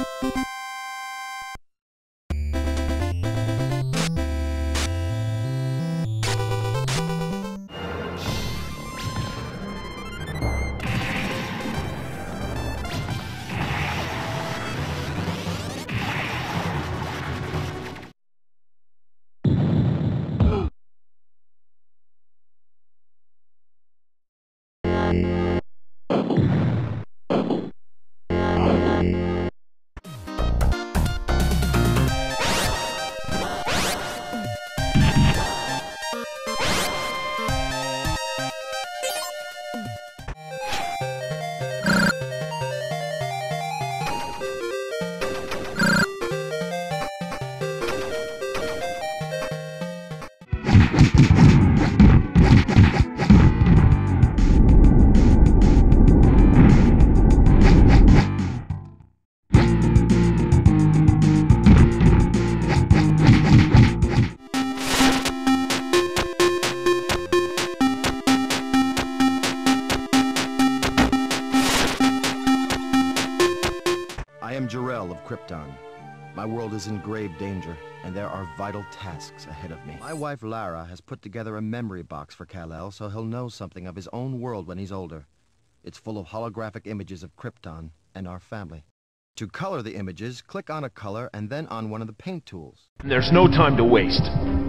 I am Jarrell of Krypton. My world is in grave danger, and there are vital tasks ahead of me. My wife Lara has put together a memory box for Kal-El so he'll know something of his own world when he's older. It's full of holographic images of Krypton and our family. To color the images, click on a color and then on one of the paint tools. There's no time to waste.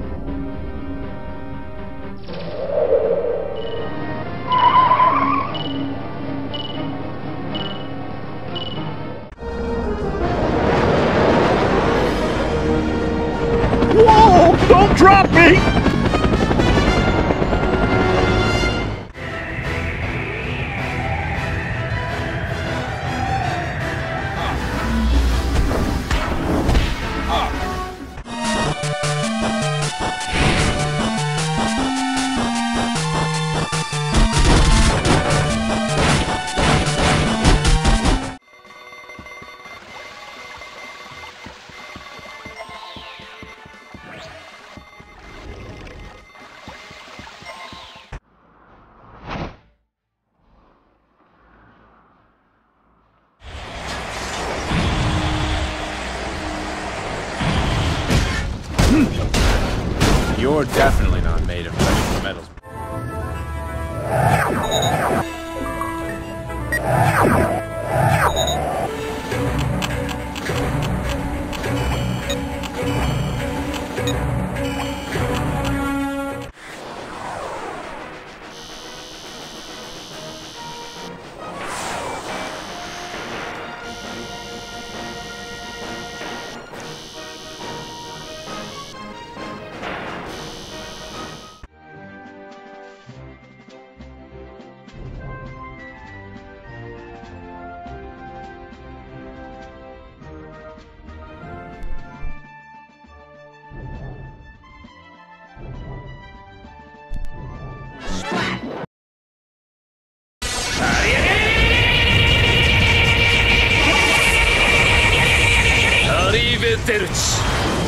Whoa! Don't drop me! You're definitely not made of precious metals. Arrivederci.